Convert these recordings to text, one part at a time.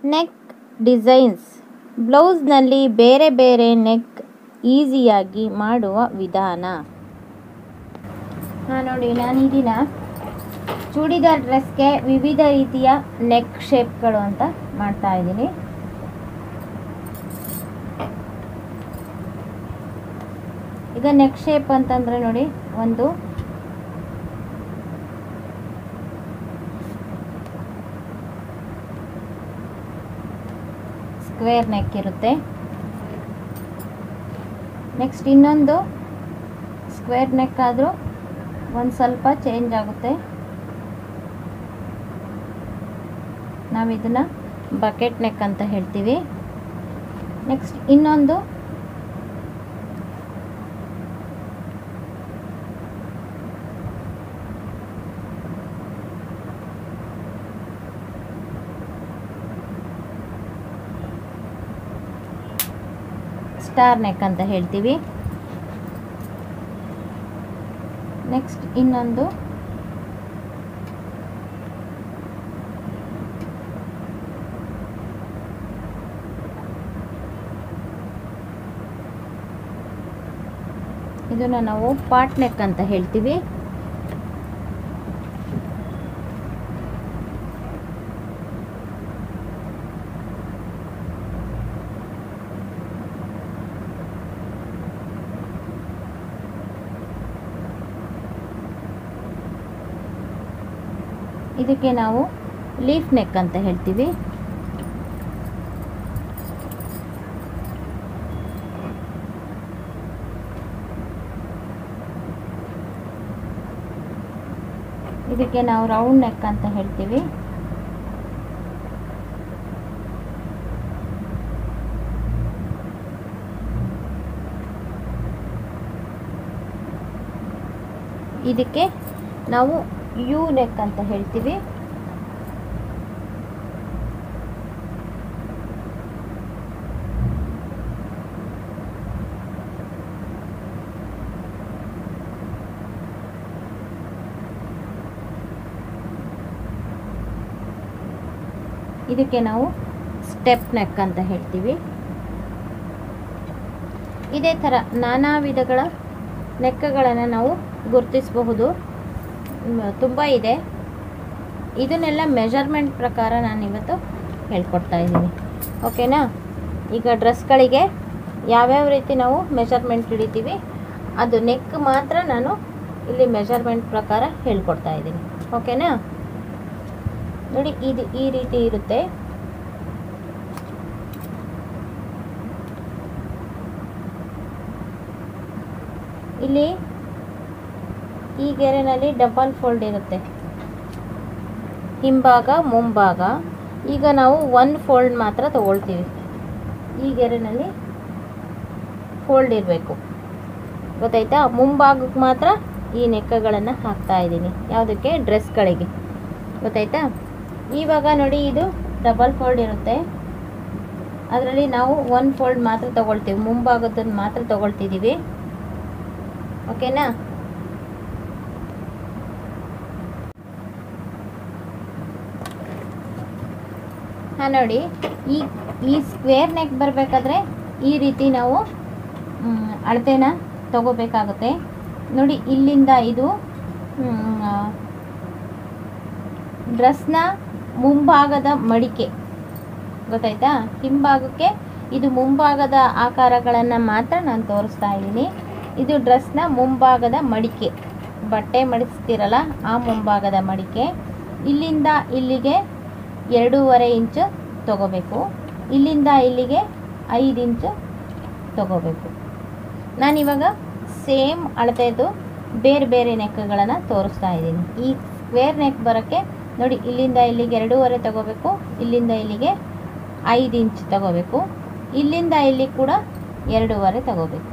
Neck designs. ಬ್ಲೌಸ್ನಲ್ಲಿ ಬೇರೆ ಬೇರೆ neck ಈಸಿಯಾಗಿ ಮಾಡುವ ವಿಧಾನ. ನೋಡಿ, ನಾನು ಈ ದಿನ ಚೂಡಿದಾರ್ ಡ್ರೆಸ್ಗೆ ವಿವಿಧ ರೀತಿಯ ನೆಕ್ ಶೇಪ್ಗಳು ಅಂತ ಮಾಡ್ತಾ ಇದ್ದೀನಿ. ಈಗ ನೆಕ್ ಶೇಪ್ ಅಂತಂದರೆ ನೋಡಿ, ಒಂದು ಸ್ಕ್ವೇರ್ ನೆಕ್ ಇರುತ್ತೆ. ನೆಕ್ಸ್ಟ್ ಇನ್ನೊಂದು ಸ್ಕ್ವೇರ್ ನೆಕ್ ಆದರೂ ಒಂದು ಸ್ವಲ್ಪ ಚೇಂಜ್ ಆಗುತ್ತೆ. ನಾವು ಇದನ್ನು ಬಕೆಟ್ ನೆಕ್ ಅಂತ ಹೇಳ್ತೀವಿ. ನೆಕ್ಸ್ಟ್ ಇನ್ನೊಂದು ಸ್ಟಾರ್ ನೆಕ್ ಅಂತ ಹೇಳ್ತೀವಿ. ನೆಕ್ಸ್ಟ್ ಇನ್ನೊಂದು ಇದನ್ನು ನಾವು ಪಾಟ್ ನೆಕ್ ಅಂತ ಹೇಳ್ತೀವಿ. ಇದಕ್ಕೆ ನಾವು ಲೀಫ್ ನೆಕ್ ಅಂತ ಹೇಳ್ತೀವಿ. ಇದಕ್ಕೆ ನಾವು ರೌಂಡ್ ನೆಕ್ ಅಂತ ಹೇಳ್ತೀವಿ. ಇದಕ್ಕೆ ನಾವು ಯು ನೆಕ್ ಅಂತ ಹೇಳ್ತೀವಿ. ಇದಕ್ಕೆ ನಾವು ಸ್ಟೆಪ್ ನೆಕ್ ಅಂತ ಹೇಳ್ತೀವಿ. ಇದೇ ಥರ ನಾನಾ ವಿಧಗಳ ನೆಕ್ಗಳನ್ನು ನಾವು ಗುರುತಿಸಬಹುದು. ತುಂಬ ಇದೆ. ಇದನ್ನೆಲ್ಲ ಮೆಜರ್ಮೆಂಟ್ ಪ್ರಕಾರ ನಾನು ಇವತ್ತು ಹೇಳ್ಕೊಡ್ತಾ ಇದ್ದೀನಿ. ಓಕೆನಾ? ಈಗ ಡ್ರೆಸ್ಗಳಿಗೆ ಯಾವ್ಯಾವ ರೀತಿ ನಾವು ಮೆಜರ್ಮೆಂಟ್ ಹಿಡಿತೀವಿ, ಅದು ನೆಕ್ ಮಾತ್ರ ನಾನು ಇಲ್ಲಿ ಮೆಜರ್ಮೆಂಟ್ ಪ್ರಕಾರ ಹೇಳ್ಕೊಡ್ತಾ ಇದ್ದೀನಿ. ಓಕೆನಾ? ನೋಡಿ, ಇದು ಈ ರೀತಿ ಇರುತ್ತೆ. ಇಲ್ಲಿ ಈ ಗೆರೆನಲ್ಲಿ ಡಬಲ್ ಫೋಲ್ಡ್ ಇರುತ್ತೆ, ಹಿಂಭಾಗ ಮುಂಭಾಗ. ಈಗ ನಾವು ಒಂದು ಫೋಲ್ಡ್ ಮಾತ್ರ ತಗೊಳ್ತೀವಿ. ಈ ಗೆರೆನಲ್ಲಿ ಫೋಲ್ಡ್ ಇರಬೇಕು, ಗೊತ್ತಾಯ್ತಾ? ಮುಂಭಾಗಕ್ಕೆ ಮಾತ್ರ ಈ ನೆಕ್ಗಳನ್ನು ಹಾಕ್ತಾ ಇದ್ದೀನಿ. ಯಾವುದಕ್ಕೆ? ಡ್ರೆಸ್ಗಳಿಗೆ. ಗೊತ್ತಾಯ್ತಾ? ಇವಾಗ ನೋಡಿ, ಇದು ಡಬಲ್ ಫೋಲ್ಡ್ ಇರುತ್ತೆ. ಅದರಲ್ಲಿ ನಾವು ಒಂದು ಫೋಲ್ಡ್ ಮಾತ್ರ ತಗೊಳ್ತೀವಿ, ಮುಂಭಾಗದನ್ನು ಮಾತ್ರ ತಗೊಳ್ತಿದ್ದೀವಿ. ಓಕೆನಾ? ನೋಡಿ, ಈ ಸ್ಕ್ವೇರ್ ನೆಕ್ ಬರಬೇಕಾದ್ರೆ ಈ ರೀತಿ ನಾವು ಅಳತೆನ ತಗೋಬೇಕಾಗುತ್ತೆ. ನೋಡಿ, ಇಲ್ಲಿಂದ ಇದು ಡ್ರೆಸ್ನ ಮುಂಭಾಗದ ಮಡಿಕೆ, ಗೊತ್ತಾಯ್ತಾ? ಹಿಂಭಾಗಕ್ಕೆ ಇದು ಮುಂಭಾಗದ ಆಕಾರಗಳನ್ನು ಮಾತ್ರ ನಾನು ತೋರಿಸ್ತಾ ಇದ್ದೀನಿ. ಇದು ಡ್ರೆಸ್ನ ಮುಂಭಾಗದ ಮಡಿಕೆ, ಬಟ್ಟೆ ಮಡಿಸ್ತಿರಲ್ಲ ಆ ಮುಂಭಾಗದ ಮಡಿಕೆ. ಇಲ್ಲಿಂದ ಇಲ್ಲಿಗೆ 2.5 ಇಂಚು ತಗೋಬೇಕು. ಇಲ್ಲಿಂದ ಇಲ್ಲಿಗೆ 5 ಇಂಚು ತಗೋಬೇಕು. ನಾನಿವಾಗ ಸೇಮ್ ಅಳತೆದು ಬೇರೆ ಬೇರೆ ನೆಕ್ಗಳನ್ನು ತೋರಿಸ್ತಾ ಇದ್ದೀನಿ. ಈ ಸ್ಕ್ವೇರ್ ನೆಕ್ ಬರೋಕ್ಕೆ ನೋಡಿ, ಇಲ್ಲಿಂದ ಇಲ್ಲಿಗೆ 2.5 ತಗೋಬೇಕು, ಇಲ್ಲಿಂದ ಇಲ್ಲಿಗೆ 5 ಇಂಚ್ ತಗೋಬೇಕು, ಇಲ್ಲಿಂದ ಇಲ್ಲಿ ಕೂಡ 2.5 ತಗೋಬೇಕು.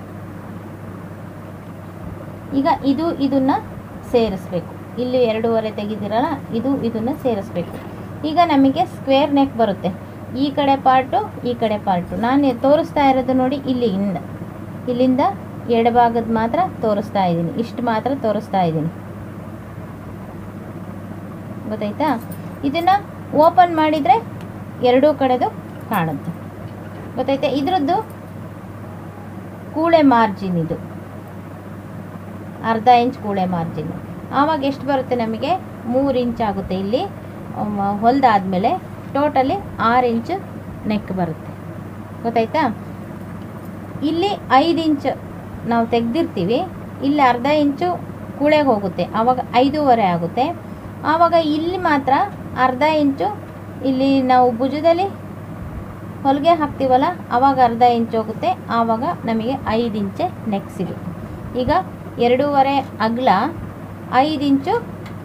ಈಗ ಇದನ್ನು ಸೇರಿಸ್ಬೇಕು. ಇಲ್ಲಿ 2.5 ತೆಗೆದಿರಲ್ಲ, ಇದನ್ನು ಸೇರಿಸ್ಬೇಕು. ಈಗ ನಮಗೆ ಸ್ಕ್ವೇರ್ ನೆಕ್ ಬರುತ್ತೆ. ಈ ಕಡೆ ಪಾರ್ಟು, ಈ ಕಡೆ ಪಾರ್ಟು. ನಾನು ತೋರಿಸ್ತಾ ಇರೋದು ನೋಡಿ, ಇಲ್ಲಿಂದ ಎಡಭಾಗದ ಮಾತ್ರ ತೋರಿಸ್ತಾ ಇದ್ದೀನಿ, ಇಷ್ಟು ಮಾತ್ರ ತೋರಿಸ್ತಾ ಇದ್ದೀನಿ. ಗೊತ್ತಾಯ್ತಾ? ಇದನ್ನು ಓಪನ್ ಮಾಡಿದರೆ ಎರಡೂ ಕಡೆದು ಕಾಣುತ್ತೆ. ಗೊತ್ತೈತೆ? ಇದರದ್ದು ಕೂಳೆ ಮಾರ್ಜಿನ್, ಇದು ಅರ್ಧ ಇಂಚ್ ಕೂಳೆ ಮಾರ್ಜಿನ್. ಆವಾಗ ಎಷ್ಟು ಬರುತ್ತೆ ನಮಗೆ? 3 ಇಂಚ್ ಆಗುತ್ತೆ. ಇಲ್ಲಿ ಹೊಲಿದಾದ್ಮೇಲೆ ಟೋಟಲಿ 6 ಇಂಚ್ ನೆಕ್ ಬರುತ್ತೆ. ಗೊತ್ತಾಯ್ತಾ? ಇಲ್ಲಿ 5 ಇಂಚ್ ನಾವು ತೆಗೆದಿರ್ತೀವಿ, ಇಲ್ಲಿ ಅರ್ಧ ಇಂಚು ಕೂಳೆಗೆ ಹೋಗುತ್ತೆ, ಆವಾಗ 5.5 ಆಗುತ್ತೆ. ಆವಾಗ ಇಲ್ಲಿ ಮಾತ್ರ ಅರ್ಧ ಇಂಚು, ಇಲ್ಲಿ ನಾವು ಭುಜದಲ್ಲಿ ಹೊಲಿಗೆ ಹಾಕ್ತೀವಲ್ಲ ಆವಾಗ ಅರ್ಧ ಇಂಚ್ ಹೋಗುತ್ತೆ, ಆವಾಗ ನಮಗೆ 5 ಇಂಚೆ ನೆಕ್ ಸಿಗುತ್ತೆ. ಈಗ 2.5 ಅಗಲ, 5 ಇಂಚು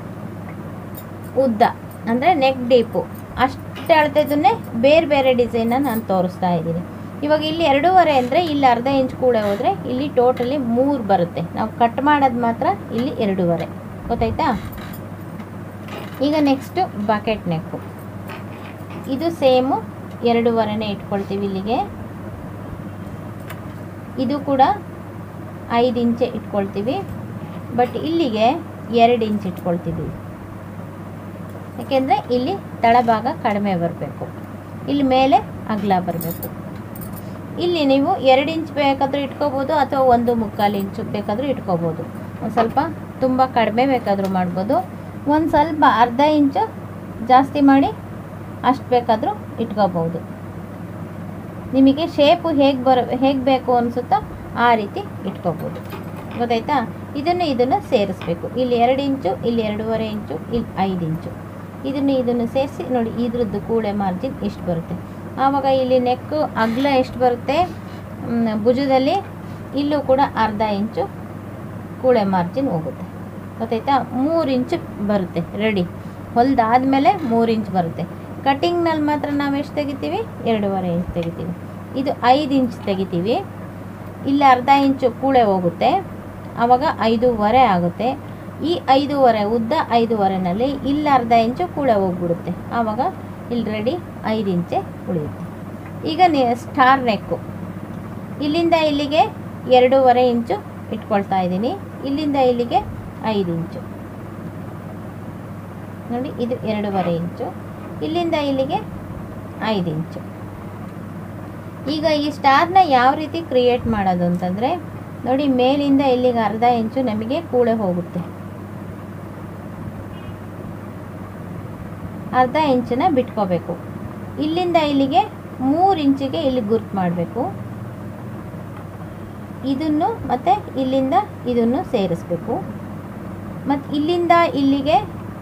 ಉದ್ದ ಅಂದರೆ ನೆಕ್ ಡೀಪು, ಅಷ್ಟು ಅಳತೆದನ್ನೇ ಬೇರೆ ಬೇರೆ ಡಿಸೈನ್ನ ನಾನು ತೋರಿಸ್ತಾ ಇದ್ದೀನಿ. ಇವಾಗ ಇಲ್ಲಿ 2.5 ಅಂದರೆ ಇಲ್ಲಿ ಅರ್ಧ ಇಂಚ್ ಕೂಡ ಹೋದರೆ ಇಲ್ಲಿ ಟೋಟಲಿ 3 ಬರುತ್ತೆ. ನಾವು ಕಟ್ ಮಾಡೋದು ಮಾತ್ರ ಇಲ್ಲಿ 2.5. ಗೊತ್ತಾಯ್ತಾ? ಈಗ ನೆಕ್ಸ್ಟು ಬಕೆಟ್ ನೆಕ್ಕು. ಇದು ಸೇಮು 2.5ನೇ ಇಟ್ಕೊಳ್ತೀವಿ ಇಲ್ಲಿಗೆ. ಇದು ಕೂಡ 5 ಇಂಚೆ ಇಟ್ಕೊಳ್ತೀವಿ, ಬಟ್ ಇಲ್ಲಿಗೆ 2 ಇಂಚ್ ಇಟ್ಕೊಳ್ತಿದ್ದೀವಿ. ಯಾಕೆಂದರೆ ಇಲ್ಲಿ ತಳಭಾಗ ಕಡಿಮೆ ಬರಬೇಕು, ಇಲ್ಲಿ ಮೇಲೆ ಅಗಲ ಬರಬೇಕು. ಇಲ್ಲಿ ನೀವು 2 ಇಂಚ್ ಬೇಕಾದರೂ ಇಟ್ಕೋಬೋದು ಅಥವಾ 1.25 ಇಂಚು ಬೇಕಾದರೂ ಇಟ್ಕೋಬೋದು. ಒಂದು ಸ್ವಲ್ಪ ತುಂಬ ಕಡಿಮೆ ಬೇಕಾದರೂ ಮಾಡ್ಬೋದು, ಒಂದು ಸ್ವಲ್ಪ ಅರ್ಧ ಇಂಚು ಜಾಸ್ತಿ ಮಾಡಿ ಅಷ್ಟು ಬೇಕಾದರೂ ಇಟ್ಕೋಬೋದು. ನಿಮಗೆ ಶೇಪು ಹೇಗೆ ಬೇಕು ಅನಿಸುತ್ತೋ ಆ ರೀತಿ ಇಟ್ಕೋಬೋದು. ಗೊತ್ತಾಯ್ತಾ? ಇದನ್ನು ಸೇರಿಸ್ಬೇಕು. ಇಲ್ಲಿ 2 ಇಂಚು, ಇಲ್ಲಿ 2.5 ಇಂಚು, ಇಲ್ಲಿ 5 ಇಂಚು. ಇದನ್ನು ಸೇರಿಸಿ ನೋಡಿ, ಇದ್ರದ್ದು ಕೂಳೆ ಮಾರ್ಜಿನ್ ಇಷ್ಟು ಬರುತ್ತೆ. ಆವಾಗ ಇಲ್ಲಿ ನೆಕ್ಕು ಅಗಲ ಎಷ್ಟು ಬರುತ್ತೆ ಭುಜದಲ್ಲಿ, ಇಲ್ಲೂ ಕೂಡ ಅರ್ಧ ಇಂಚು ಕೂಳೆ ಮಾರ್ಜಿನ್ ಹೋಗುತ್ತೆ. ಗೊತ್ತಾಯ್ತಾ? 3 ಇಂಚು ಬರುತ್ತೆ ರೆಡಿ. ಹೊಲಿದಾದ್ಮೇಲೆ 3 ಇಂಚ್ ಬರುತ್ತೆ. ಕಟ್ಟಿಂಗ್ನಲ್ಲಿ ಮಾತ್ರ ನಾವು ಎಷ್ಟು ತೆಗಿತೀವಿ? 2.5 ಇಂಚ್ ತೆಗಿತೀವಿ. ಇದು 5 ಇಂಚ್ ತೆಗಿತೀವಿ, ಇಲ್ಲಿ ಅರ್ಧ ಇಂಚು ಕೂಳೆ ಹೋಗುತ್ತೆ, ಆವಾಗ 5.5 ಆಗುತ್ತೆ. ಈ 5.5 ಉದ್ದ 5.5ನಲ್ಲಿ ಇಲ್ಲಿ ಅರ್ಧ ಇಂಚು ಕೂಳೆ ಹೋಗ್ಬಿಡುತ್ತೆ, ಆವಾಗ ಇಲ್ಲಿ ರೆಡಿ 5 ಇಂಚೆ ಉಳಿಯುತ್ತೆ. ಈಗ ಸ್ಟಾರ್ ನೆಕ್ಕು, ಇಲ್ಲಿಂದ ಇಲ್ಲಿಗೆ 2.5 ಇಂಚು ಇಟ್ಕೊಳ್ತಾ ಇದ್ದೀನಿ, ಇಲ್ಲಿಂದ ಇಲ್ಲಿಗೆ 5 ಇಂಚು ನೋಡಿ, ಇದು 2.5 ಇಂಚು, ಇಲ್ಲಿಂದ ಇಲ್ಲಿಗೆ 5 ಇಂಚು. ಈಗ ಈ ಸ್ಟಾರ್ನ ಯಾವ ರೀತಿ ಕ್ರಿಯೇಟ್ ಮಾಡೋದು ಅಂತಂದರೆ ನೋಡಿ, ಮೇಲಿಂದ ಇಲ್ಲಿಗೆ ಅರ್ಧ ಇಂಚು ನಮಗೆ ಕೂಳೆ ಹೋಗುತ್ತೆ, ಅರ್ಧ ಇಂಚನ್ನ ಬಿಟ್ಕೋಬೇಕು. ಇಲ್ಲಿಂದ ಇಲ್ಲಿಗೆ 3 ಇಂಚಿಗೆ ಇಲ್ಲಿ ಗುರ್ತು ಮಾಡಬೇಕು. ಇದನ್ನು ಮತ್ತು ಇಲ್ಲಿಂದ ಇದನ್ನು ಸೇರಿಸ್ಬೇಕು. ಮತ್ತು ಇಲ್ಲಿಂದ ಇಲ್ಲಿಗೆ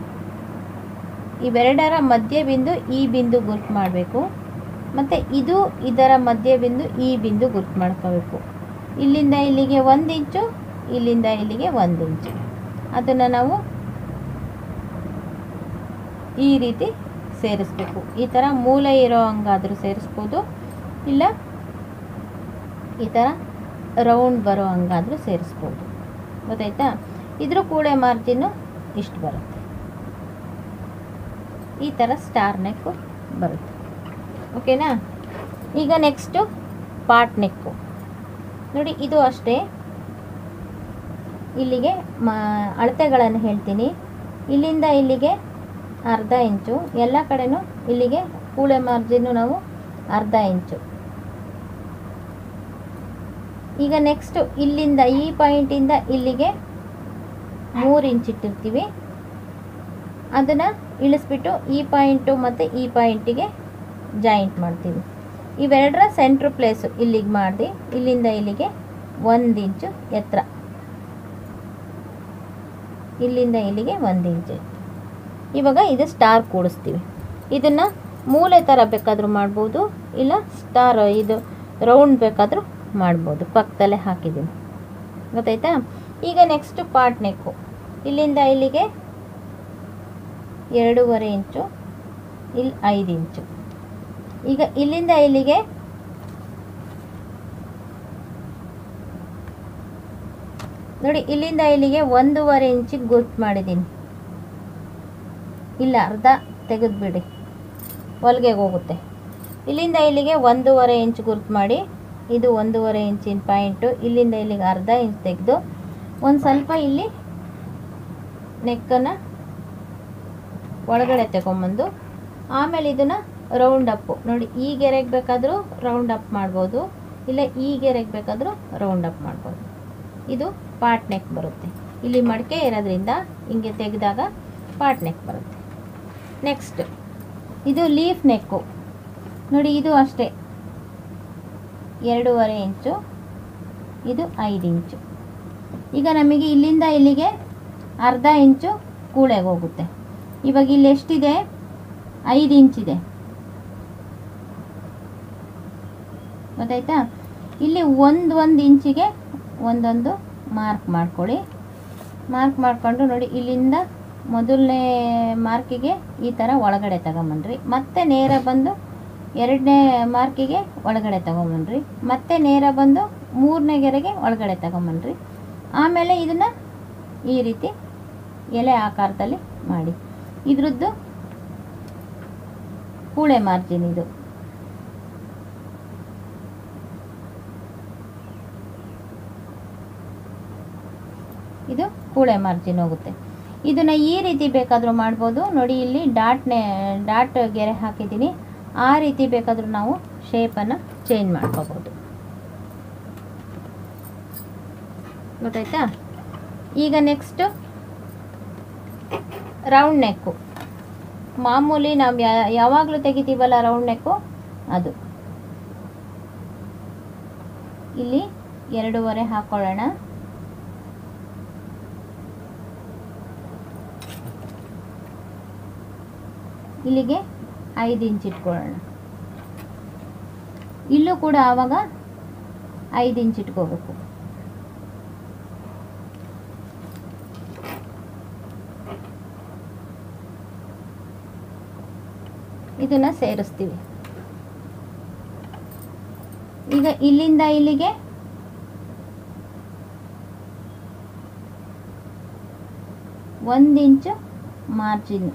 ಇವೆರಡರ ಮಧ್ಯ ಬಿಂದು ಈ ಬಿಂದು ಗುರ್ತು ಮಾಡಬೇಕು. ಮತ್ತು ಇದರ ಮಧ್ಯ ಬಿಂದು ಈ ಬಿಂದು ಗುರ್ತು ಮಾಡ್ಕೋಬೇಕು. ಇಲ್ಲಿಂದ ಇಲ್ಲಿಗೆ 1 ಇಂಚು, ಇಲ್ಲಿಂದ ಇಲ್ಲಿಗೆ 1 ಇಂಚು. ಅದನ್ನು ನಾವು ಈ ರೀತಿ ಸೇರಿಸ್ಬೇಕು. ಈ ಥರ ಮೂಲೆ ಇರೋ ಹಂಗಾದರೂ ಸೇರಿಸ್ಬೋದು, ಇಲ್ಲ ಈ ಥರ ರೌಂಡ್ ಬರೋ ಹಂಗಾದರೂ ಸೇರಿಸ್ಬೋದು. ಗೊತ್ತಾಯ್ತಾ? ಇದ್ರ ಕೂಳೆ ಮಾರ್ಜಿನ್ನು ಇಷ್ಟು ಬರುತ್ತೆ. ಈ ಥರ ಸ್ಟಾರ್ ನೆಕ್ಕು ಬರುತ್ತೆ. ಓಕೆನಾ? ಈಗ ನೆಕ್ಸ್ಟು ಪಾಟ್ ನೆಕ್ಕು ನೋಡಿ, ಇದು ಅಷ್ಟೇ. ಇಲ್ಲಿಗೆ ಅಳತೆಗಳನ್ನು ಹೇಳ್ತೀನಿ. ಇಲ್ಲಿಂದ ಇಲ್ಲಿಗೆ ಅರ್ಧ ಇಂಚು, ಎಲ್ಲ ಕಡೆನೂ ಇಲ್ಲಿಗೆ ಕೂಳೆ ಮಾರ್ಜಿನ್ನು ನಾವು ಅರ್ಧ ಇಂಚು. ಈಗ ನೆಕ್ಸ್ಟು ಇಲ್ಲಿಂದ ಈ ಪಾಯಿಂಟಿಂದ ಇಲ್ಲಿಗೆ 3 ಇಂಚ್ ಇಟ್ಟಿರ್ತೀವಿ, ಅದನ್ನು ಇಳಿಸ್ಬಿಟ್ಟು ಈ ಪಾಯಿಂಟು ಮತ್ತು ಈ ಪಾಯಿಂಟಿಗೆ ಜಾಯಿಂಟ್ ಮಾಡ್ತೀವಿ. ಇವೆರಡರ ಸೆಂಟ್ರ್ ಪ್ಲೇಸು ಇಲ್ಲಿಗೆ ಮಾಡಿ ಇಲ್ಲಿಂದ ಇಲ್ಲಿಗೆ 1 ಇಂಚು ಎತ್ತರ, ಇಲ್ಲಿಂದ ಇಲ್ಲಿಗೆ 1 ಇಂಚು. ಇವಾಗ ಇದು ಸ್ಟಾರ್ ಕೂಡಿಸ್ತೀವಿ. ಇದನ್ನು ಮೂಲೆ ಥರ ಬೇಕಾದರೂ ಮಾಡ್ಬೋದು, ಇಲ್ಲ ಸ್ಟಾರ್ ಇದು ರೌಂಡ್ ಬೇಕಾದರೂ ಮಾಡ್ಬೋದು. ಪಕ್ಕದಲ್ಲೇ ಹಾಕಿದ್ದೀನಿ. ಗೊತ್ತಾಯ್ತಾ? ಈಗ ನೆಕ್ಸ್ಟು ಪಾರ್ಟ್ ನೆಕ್ಕು, ಇಲ್ಲಿಂದ ಇಲ್ಲಿಗೆ 2.5 ಇಂಚು, ಇಲ್ಲಿ 5 ಇಂಚು. ಈಗ ಇಲ್ಲಿಂದ ಇಲ್ಲಿಗೆ ನೋಡಿ, ಇಲ್ಲಿಂದ ಇಲ್ಲಿಗೆ 1.5 ಇಂಚಿಗೆ ಗುರ್ತು ಮಾಡಿದ್ದೀನಿ. ಇಲ್ಲ ಅರ್ಧ ತೆಗೆದುಬಿಡಿ, ಹೊಲಿಗೆಗೆ ಹೋಗುತ್ತೆ. ಇಲ್ಲಿಂದ ಇಲ್ಲಿಗೆ 1.5 ಇಂಚ್ ಗುರ್ತು ಮಾಡಿ, ಇದು 1.5 ಇಂಚಿನ ಪಾಯಿಂಟು. ಇಲ್ಲಿಂದ ಇಲ್ಲಿಗೆ ಅರ್ಧ ಇಂಚ್ ತೆಗೆದು ಒಂದು ಸ್ವಲ್ಪ ಇಲ್ಲಿ ನೆಕ್ಕನ್ನು ಒಳಗಡೆ ತಗೊಂಬಂದು ಆಮೇಲೆ ಇದನ್ನು ರೌಂಡ್ ಅಪ್ಪು ನೋಡಿ, ಈ ಗೆರೆಗೆ ಬೇಕಾದರೂ ರೌಂಡ್ ಅಪ್ ಮಾಡ್ಬೋದು, ಇಲ್ಲ ಈ ಗೆರೆಗೆ ಬೇಕಾದರೂ ರೌಂಡ್ ಅಪ್ ಮಾಡ್ಬೋದು. ಇದು ಪಾರ್ಟ್ ನೆಕ್ ಬರುತ್ತೆ. ಇಲ್ಲಿ ಮಡಿಕೆ ಇರೋದ್ರಿಂದ ಹಿಂಗೆ ತೆಗೆದಾಗ ಪಾರ್ಟ್ ನೆಕ್ ಬರುತ್ತೆ. ನೆಕ್ಸ್ಟ್ ಇದು ಲೀಫ್ ನೆಕ್ಕು ನೋಡಿ, ಇದು ಅಷ್ಟೇ 2.5 ಇಂಚು, ಇದು 5 ಇಂಚು. ಈಗ ನಮಗೆ ಇಲ್ಲಿಂದ ಇಲ್ಲಿಗೆ ಅರ್ಧ ಇಂಚು ಕೂಳೆಗೆ ಹೋಗುತ್ತೆ. ಇವಾಗ ಇಲ್ಲಿ ಎಷ್ಟಿದೆ? 5 ಇಂಚಿದೆ, ಗೊತ್ತಾಯ್ತಾ? ಇಲ್ಲಿ ಒಂದು ಇಂಚಿಗೆ ಒಂದೊಂದು ಮಾರ್ಕ್ ಮಾಡ್ಕೊಳ್ಳಿ. ಮಾರ್ಕ್ ಮಾಡಿಕೊಂಡು ನೋಡಿ, ಇಲ್ಲಿಂದ ಮೊದಲನೇ ಮಾರ್ಕಿಗೆ ಈ ಥರ ಒಳಗಡೆ ತಗೊಂಬನ್ರಿ, ಮತ್ತೆ ನೇರ ಬಂದು 2ನೇ ಮಾರ್ಕಿಗೆ ಒಳಗಡೆ ತಗೊಂಬನ್ರಿ, ಮತ್ತೆ ನೇರ ಬಂದು 3ನೇ ಗೆರೆಗೆ ಒಳಗಡೆ ತಗೊಂಬನ್ರಿ. ಆಮೇಲೆ ಇದನ್ನು ಈ ರೀತಿ ಎಲೆ ಆಕಾರದಲ್ಲಿ ಮಾಡಿ. ಇದ್ರದ್ದು ಕೂಳೆ ಮಾರ್ಜಿನ್ ಇದು. ಇದು ಕೂಳೆ ಮಾರ್ಜಿನ್ ಹೋಗುತ್ತೆ. ಇದನ್ನು ಈ ರೀತಿ ಬೇಕಾದರೂ ಮಾಡ್ಬೋದು ನೋಡಿ. ಇಲ್ಲಿ ಡಾಟ್ ಗೆರೆ ಹಾಕಿದ್ದೀನಿ, ಆ ರೀತಿ ಬೇಕಾದರೂ ನಾವು ಶೇಪನ್ನು ಚೇಂಜ್ ಮಾಡ್ಕೋಬೋದು, ಗೊತ್ತಾಯ್ತಾ? ಈಗ ನೆಕ್ಸ್ಟು ರೌಂಡ್ ನೆಕ್ಕು. ಮಾಮೂಲಿ ನಾವು ಯಾವಾಗಲೂ ತೆಗಿತೀವಲ್ಲ ರೌಂಡ್ ನೆಕ್ಕು, ಅದು ಇಲ್ಲಿ 2.5 ಹಾಕ್ಕೊಳ್ಳೋಣ. ಇಲ್ಲಿಗೆ 5 ಇಂಚ್ ಇಟ್ಕೊಳ್ಳೋಣ. ಇಲ್ಲೂ ಕೂಡ ಆವಾಗ 5 ಇಂಚ್ ಇಟ್ಕೋಬೇಕು. ಇದನ್ನ ಸೇರಿಸ್ತೀವಿ. ಈಗ ಇಲ್ಲಿಂದ ಇಲ್ಲಿಗೆ 1 ಇಂಚು ಮಾರ್ಜಿನ್.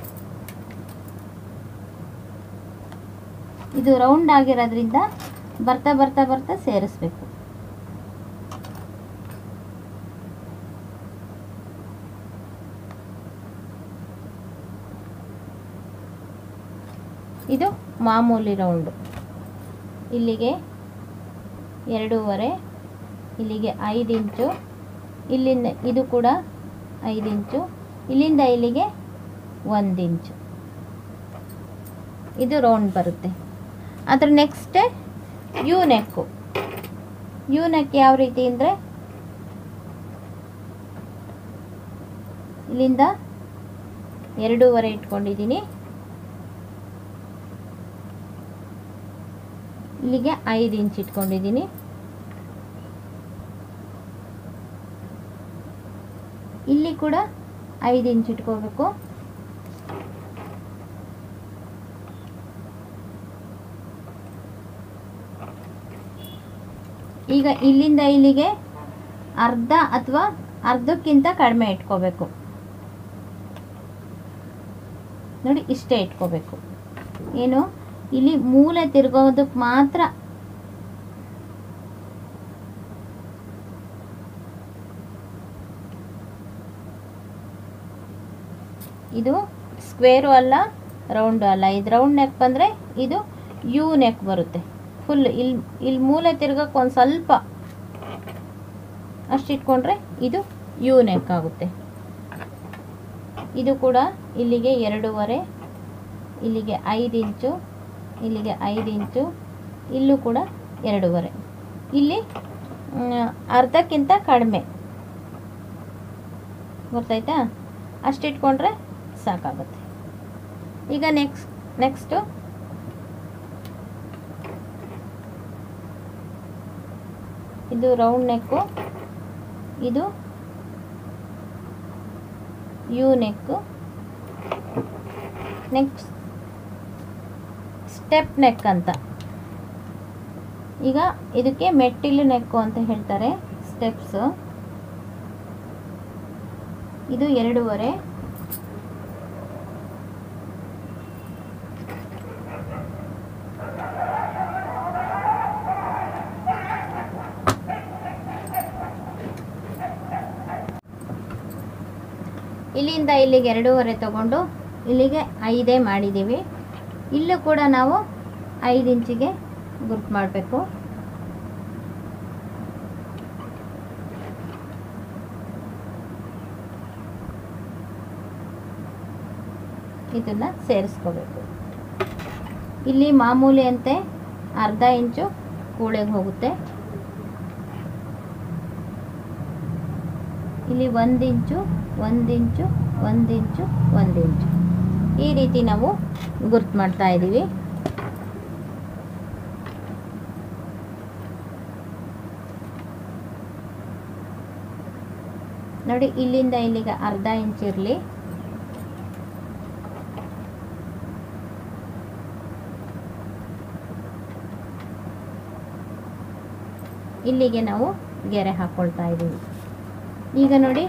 ಇದು ರೌಂಡ್ ಆಗಿರೋದ್ರಿಂದ ಬರ್ತಾ ಬರ್ತಾ ಬರ್ತಾ ಸೇರಿಸ್ಬೇಕು. ಇದು ಮಾಮೂಲಿ ರೌಂಡು. ಇಲ್ಲಿಗೆ 2.5, ಇಲ್ಲಿಗೆ 5 ಇಂಚು, ಇಲ್ಲಿಂದ ಇದು ಕೂಡ 5 ಇಂಚು, ಇಲ್ಲಿಂದ ಇಲ್ಲಿಗೆ 1 ಇಂಚು. ಇದು ರೌಂಡ್ ಬರುತ್ತೆ. ಅದ್ರ next U neck. U neck ಯಾವ ರೀತಿ ಅಂದರೆ, ಇಲ್ಲಿಂದ 2.5 ಇಟ್ಕೊಂಡಿದ್ದೀನಿ, ಇಲ್ಲಿಗೆ 5 ಇಂಚ್ ಇಟ್ಕೊಂಡಿದ್ದೀನಿ, ಇಲ್ಲಿ ಕೂಡ 5 ಇಂಚ್ ಇಟ್ಕೋಬೇಕು. ಈಗ ಇಲ್ಲಿಂದ ಇಲ್ಲಿಗೆ ಅರ್ಧ ಅಥವಾ ಅರ್ಧಕ್ಕಿಂತ ಕಡಿಮೆ ಇಟ್ಕೋಬೇಕು ನೋಡಿ, ಇಷ್ಟೇ ಇಟ್ಕೋಬೇಕು. ಏನು, ಇಲ್ಲಿ ಮೂಲೆ ತಿರ್ಗೋದಕ್ಕೆ ಮಾತ್ರ. ಇದು ಸ್ಕ್ವೇರು ಅಲ್ಲ, ರೌಂಡು ಅಲ್ಲ. ಇದು ರೌಂಡ್ ನೆಕ್ ಬಂದರೆ ಇದು ಯು ನೆಕ್ ಬರುತ್ತೆ. ಫುಲ್ ಇಲ್ಲಿ ಮೂಲೆ ತಿರ್ಗಕ್ಕೆ ಒಂದು ಸ್ವಲ್ಪ ಅಷ್ಟಿಟ್ಕೊಂಡ್ರೆ ಇದು ಯು ನೆಕ್ ಆಗುತ್ತೆ. ಇದು ಕೂಡ ಇಲ್ಲಿಗೆ 2.5, ಇಲ್ಲಿಗೆ 5 ಇಂಚು, ಇಲ್ಲಿಗೆ 5 ಇಂಚು, ಇಲ್ಲೂ ಕೂಡ 2.5. ಇಲ್ಲಿ ಅರ್ಧಕ್ಕಿಂತ ಕಡಿಮೆ, ಗೊತ್ತಾಯ್ತಾ? ಅಷ್ಟಿಟ್ಕೊಂಡ್ರೆ ಸಾಕಾಗುತ್ತೆ. ಈಗ ನೆಕ್ಸ್ಟು ಇದು ರೌಂಡ್ ನೆಕ್ಕು, ಇದು U neck. Next step neck ಅಂತ. ಈಗ ಇದಕ್ಕೆ ಮೆಟ್ಟಿಲು ನೆಕ್ಕು ಅಂತ ಹೇಳ್ತಾರೆ, ಸ್ಟೆಪ್ಸು. ಇದು 2.5, ಇಲ್ಲಿಂದ ಇಲ್ಲಿಗೆ 2.5 ತಗೊಂಡು ಇಲ್ಲಿಗೆ 5 ಮಾಡಿದ್ದೀವಿ. ಇಲ್ಲೂ ಕೂಡ ನಾವು 5 ಇಂಚಿಗೆ ಗುರ್ತು ಮಾಡಬೇಕು. ಇದನ್ನ ಸೇರಿಸ್ಕೋಬೇಕು. ಇಲ್ಲಿ ಮಾಮೂಲಿ ಅಂತೆ ಅರ್ಧ ಇಂಚು ಕೂಳೆಗೆ ಹೋಗುತ್ತೆ. ಇಲ್ಲಿ 1 ಇಂಚು 1 ಇಂಚು 1 ಇಂಚು 1 ಇಂಚು ಈ ರೀತಿ ನಾವು ಗುರ್ತು ಮಾಡ್ತಾ ಇದ್ದೀವಿ. ನೋಡಿ, ಇಲ್ಲಿಂದ ಇಲ್ಲಿಗೆ ಅರ್ಧ ಇಂಚ್ ಇರಲಿ. ಇಲ್ಲಿಗೆ ನಾವು ಗೆರೆ ಹಾಕೊಳ್ತಾ ಇದ್ದೀವಿ. ಈಗ ನೋಡಿ,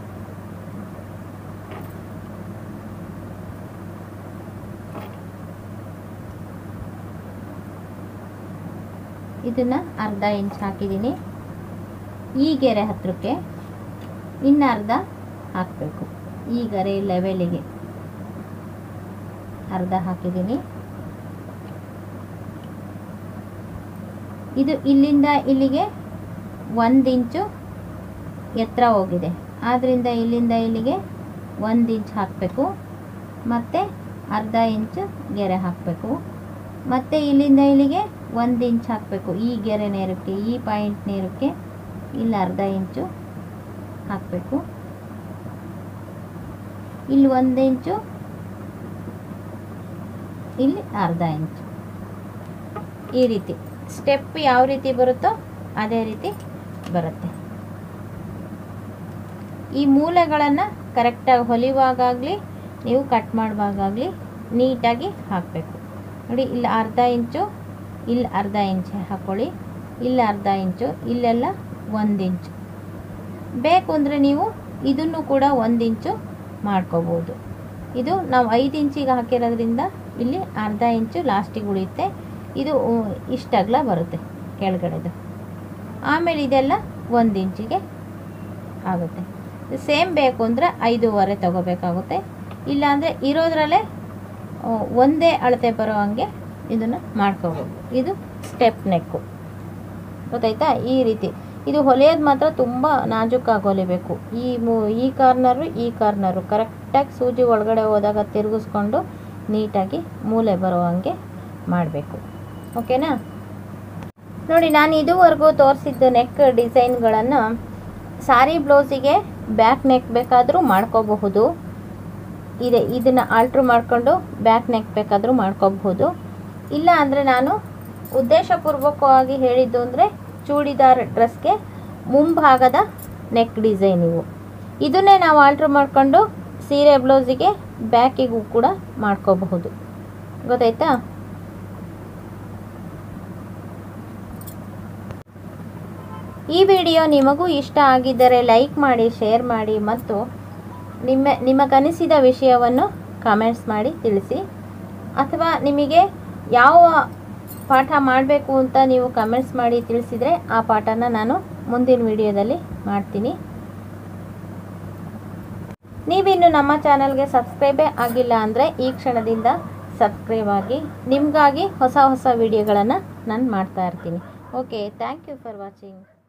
ಇದನ್ನ ಅರ್ಧ ಇಂಚ್ ಹಾಕಿದ್ದೀನಿ. ಈ ಗೆರೆ ಹತ್ರಕ್ಕೆ ಇನ್ನು ಅರ್ಧ ಹಾಕಬೇಕು. ಈ ಗೆರೆ ಲೆವೆಲಿಗೆ ಅರ್ಧ ಹಾಕಿದ್ದೀನಿ. ಇದು ಇಲ್ಲಿಂದ ಇಲ್ಲಿಗೆ 1 ಇಂಚು ಎತ್ತರ ಹೋಗಿದೆ. ಆದ್ದರಿಂದ ಇಲ್ಲಿಂದ ಇಲ್ಲಿಗೆ 1 ಇಂಚ್ ಹಾಕಬೇಕು. ಮತ್ತು ಅರ್ಧ ಇಂಚು ಗೆರೆ ಹಾಕಬೇಕು. ಮತ್ತು ಇಲ್ಲಿಂದ ಇಲ್ಲಿಗೆ 1 ಇಂಚ್ ಹಾಕಬೇಕು. ಈ ಗೆರೆ ನೇರಕ್ಕೆ, ಈ ಪಾಯಿಂಟ್ ನೇರಕ್ಕೆ ಇಲ್ಲಿ ಅರ್ಧ ಇಂಚು ಹಾಕಬೇಕು. ಇಲ್ಲಿ 1 ಇಂಚು, ಇಲ್ಲಿ ಅರ್ಧ ಇಂಚು. ಈ ರೀತಿ ಸ್ಟೆಪ್ ಯಾವ ರೀತಿ ಬರುತ್ತೋ ಅದೇ ರೀತಿ ಬರುತ್ತೆ. ಈ ಮೂಲೆಗಳನ್ನು ಕರೆಕ್ಟಾಗಿ ಹೊಲಿಯುವಾಗಲಿ ನೀವು ಕಟ್ ಮಾಡುವಾಗಲಿ ನೀಟಾಗಿ ಹಾಕಬೇಕು. ನೋಡಿ, ಇಲ್ಲಿ ಅರ್ಧ ಇಂಚು, ಇಲ್ಲಿ ಅರ್ಧ ಇಂಚ್ ಹಾಕ್ಕೊಳ್ಳಿ. ಇಲ್ಲಿ ಅರ್ಧ ಇಂಚು, ಇಲ್ಲೆಲ್ಲ 1 ಇಂಚು. ಬೇಕು ಅಂದರೆ ನೀವು ಇದನ್ನು ಕೂಡ 1 ಇಂಚು ಮಾಡ್ಕೋಬೋದು. ಇದು ನಾವು 5 ಇಂಚಿಗೆ ಹಾಕಿರೋದ್ರಿಂದ ಇಲ್ಲಿ ಅರ್ಧ ಇಂಚು ಲಾಸ್ಟಿಗೆ ಉಳಿಯುತ್ತೆ. ಇದು ಇಷ್ಟು ಅಗಲ ಬರುತ್ತೆ ಕೆಳಗಡೆದು. ಆಮೇಲೆ ಇದೆಲ್ಲ 1 ಇಂಚಿಗೆ ಆಗುತ್ತೆ. ಸೇಮ್ ಬೇಕು ಅಂದರೆ 5.5 ತಗೋಬೇಕಾಗುತ್ತೆ. ಇಲ್ಲಾಂದರೆ ಇರೋದ್ರಲ್ಲೇ ಒಂದೇ ಅಳತೆ ಬರೋ ಹಂಗೆ ಇದನ್ನು ಮಾಡ್ಕೋಬೋದು. ಇದು ಸ್ಟೆಪ್ ನೆಕ್ಕು, ಗೊತ್ತಾಯ್ತಾ? ಈ ರೀತಿ ಇದು ಹೊಲಿಯೋದು ಮಾತ್ರ ತುಂಬ ನಾಜೂಕಾಗಿ ಹೊಲಿಬೇಕು. ಈ ಕಾರ್ನರು ಕರೆಕ್ಟಾಗಿ ಸೂಜಿ ಒಳಗಡೆ ಹೋದಾಗ ತಿರುಗಿಸ್ಕೊಂಡು ನೀಟಾಗಿ ಮೂಲೆ ಬರೋ ಹಂಗೆ ಮಾಡಬೇಕು. ಓಕೆನಾ? ನೋಡಿ, ನಾನು ಇದುವರೆಗೂ ತೋರಿಸಿದ್ದು ನೆಕ್ ಡಿಸೈನ್ಗಳನ್ನು ಸಾರಿ ಬ್ಲೌಸಿಗೆ ಬ್ಯಾಕ್ ನೆಕ್ ಬೇಕಾದರೂ ಮಾಡ್ಕೋಬಹುದು. ಇದನ್ನು ಆಲ್ಟ್ರ್ ಮಾಡಿಕೊಂಡು ಬ್ಯಾಕ್ ನೆಕ್ ಬೇಕಾದರೂ ಮಾಡ್ಕೋಬಹುದು. ಇಲ್ಲ ಅಂದರೆ ನಾನು ಉದ್ದೇಶಪೂರ್ವಕವಾಗಿ ಹೇಳಿದ್ದು ಅಂದರೆ ಚೂಡಿದಾರ್ ಡ್ರೆಸ್ಗೆ ಮುಂಭಾಗದ ನೆಕ್ ಡಿಸೈನ್ ಇವು. ಇದನ್ನೇ ನಾವು ಆಲ್ಟ್ರ್ ಮಾಡಿಕೊಂಡು ಸೀರೆ ಬ್ಲೌಸಿಗೆ ಬ್ಯಾಕಿಗೂ ಕೂಡ ಮಾಡ್ಕೋಬಹುದು. ಗೊತ್ತಾಯ್ತಾ? ಈ ವಿಡಿಯೋ ನಿಮಗೂ ಇಷ್ಟ ಆಗಿದ್ದರೆ ಲೈಕ್ ಮಾಡಿ, ಶೇರ್ ಮಾಡಿ ಮತ್ತು ನಿಮಗನಿಸಿದ ವಿಷಯವನ್ನು ಕಮೆಂಟ್ಸ್ ಮಾಡಿ ತಿಳಿಸಿ. ಅಥವಾ ನಿಮಗೆ ಯಾವ ಪಾಠ ಮಾಡಬೇಕು ಅಂತ ನೀವು ಕಮೆಂಟ್ಸ್ ಮಾಡಿ ತಿಳಿಸಿದರೆ ಆ ಪಾಠನ ನಾನು ಮುಂದಿನ ವಿಡಿಯೋದಲ್ಲಿ ಮಾಡ್ತೀನಿ. ನೀವಿನ್ನು ನಮ್ಮ ಚಾನಲ್ಗೆ ಸಬ್ಸ್ಕ್ರೈಬೇ ಆಗಿಲ್ಲ ಅಂದರೆ ಈ ಕ್ಷಣದಿಂದ ಸಬ್ಸ್ಕ್ರೈಬ್ ಆಗಿ. ನಿಮಗಾಗಿ ಹೊಸ ವಿಡಿಯೋಗಳನ್ನು ನಾನು ಮಾಡ್ತಾ ಇರ್ತೀನಿ. Okay, thank you for watching.